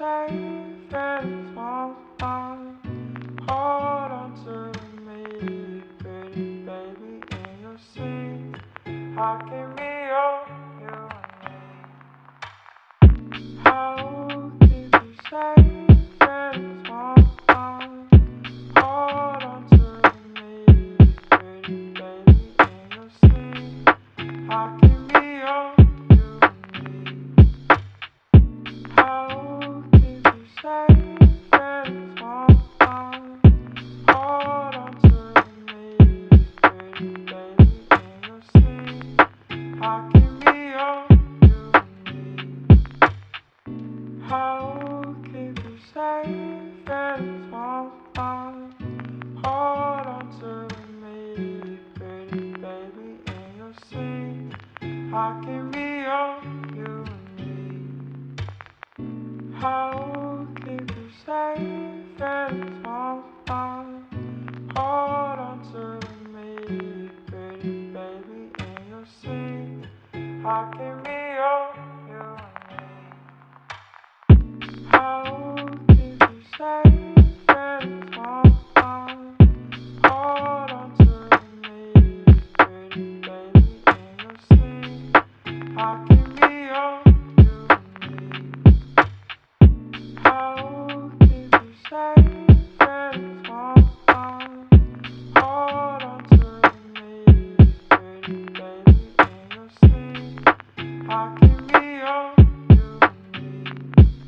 say that it's all fine? Hold on to me, pretty baby, in your seat. How can be all you and me? How did you say that it's all fine? Hold on to me, pretty baby, in your seat. How can be all you and me? How did you say that it's all fine? Hold on to me, pretty baby, in your seat. I can be all you need. How did you say that it's all fine? Hold on to me, pretty baby, in your seat. I can be all you need. How did you say that it's all fine? Hold on to me, pretty baby, in your seat. I can be all you need. How did you say that it's all fine? Hold on to me, pretty baby, in your seat. I can be all you need. How did you say that it's all fine? Hold on to me, pretty baby, in your seat. I can be all you need.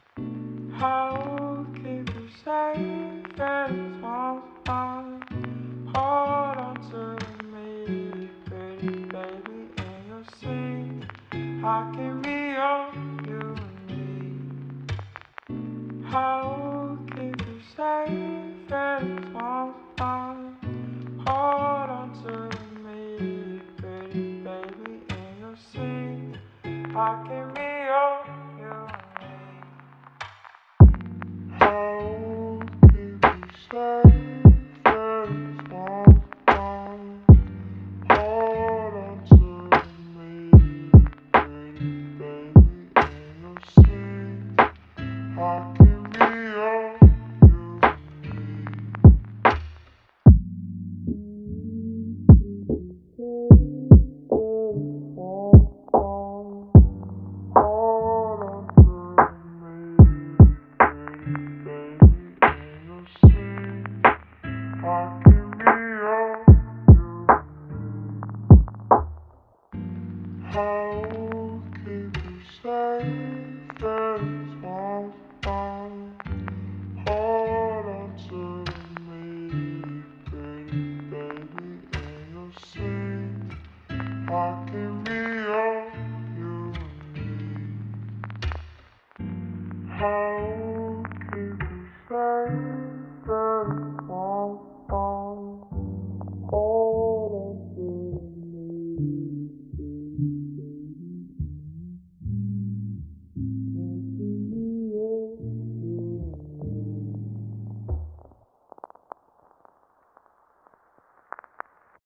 How did you say that it's all fine? Hold on to me, pretty baby, in your seat. I can be all you need. How did you say that it's all fine? Hold on to me, pretty baby, in your seat. I can be all you need. How did you say that it's all fine? Hold on to me, pretty baby, in your seat. I can be all you need. Hold on to me, pretty baby, in your seat. I can be all you need. How did you say that it's all fine? Hold on to me, pretty baby, in your seat. I can